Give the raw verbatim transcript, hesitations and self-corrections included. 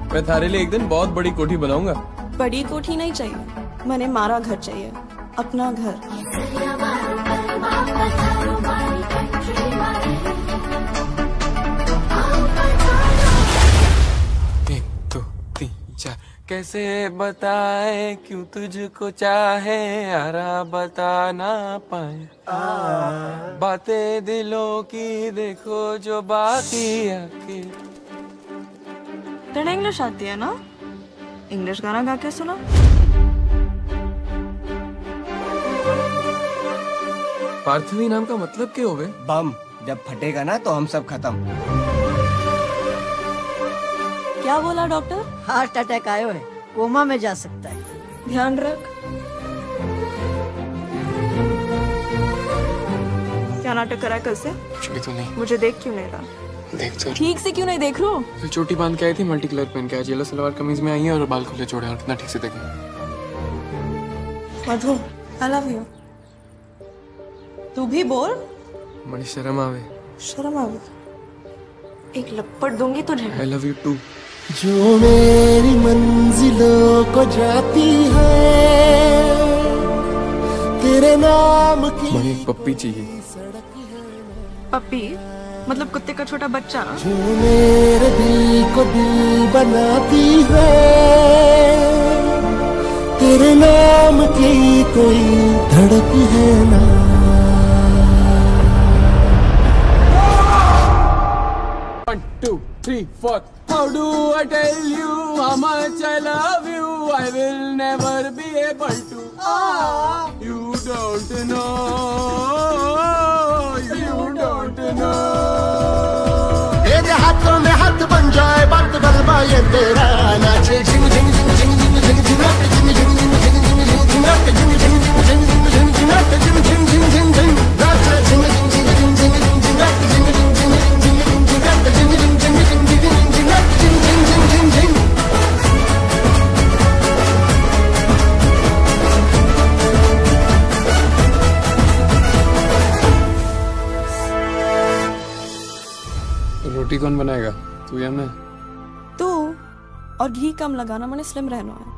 मैं थारे लिए एक दिन बहुत बड़ी कोठी बनाऊंगा। बड़ी कोठी नहीं चाहिए, मैंने मारा घर चाहिए, अपना घर। एक दो तीन चार, कैसे बताए क्यों तुझको चाहे, यारा बता ना पाए बातें दिलों की, देखो जो बाकी आके। तेरे इंग्लिश आती है ना, इंग्लिश गाना गा के सुना। पार्थवी नाम का मतलब क्या होवे? बम जब फटेगा ना तो हम सब खत्म। क्या बोला डॉक्टर? हार्ट अटैक आयो है, कोमा में जा सकता है। ध्यान रख। क्या नाटक करा कल से? कुछ भी तो नहीं। मुझे देख क्यों नहीं रहा? देख तो ठीक से क्यों नहीं देख रहा? फिर चोटी बांध के आई थी, मल्टी कलर पहन के आज येलो सलवार कमीज में आई है और बाल खुले छोड़े, और कितना ठीक से देखो। Madhu, I love you. तू भी बोल। बड़ी शर्म आवे। शर्म आवे? एक लपट दूंगी तुझे। I love you too. जो मेरी मंजिलों को जाती है, तेरे नाम की मुझे एक पप्पी चाहिए। पप्पी मतलब कुत्ते का छोटा बच्चा? जो मेरे दिल को दिल बनाती है, तेरे नाम की कोई धड़क है ना। One, two, three, four. How do I tell you how much I love you? I will never be able to. You don't know. You don't know. तेरे हाथों में हाथ बन जाए, बात बलवा ये तेरा नाचे झिंग झिंग झिंग झिंग झिंग झिंग झिंग नाचे झिंग झिंग झिंग झिंग झिंग झिंग झिंग नाचे झिंग झिंग झिंग झिंग झिंग झिंग झिंग नाचे झिंग झिंग झिंग झिंग झिंग नाचे झिंग झिंग झिंग झिंग झिंग झिंग झिंग नाचे झिंग झिंग झिंग झिंग झिंग झिंग नाचे झिंग झिंग झिंग झिंग झिंग झिंग झिंग नाचे झिंग झिंग झिंग झिंग झिंग। रोटी कौन बनाएगा, तू या मैं? तू। और घी कम लगाना, मैंने स्लिम रहना है।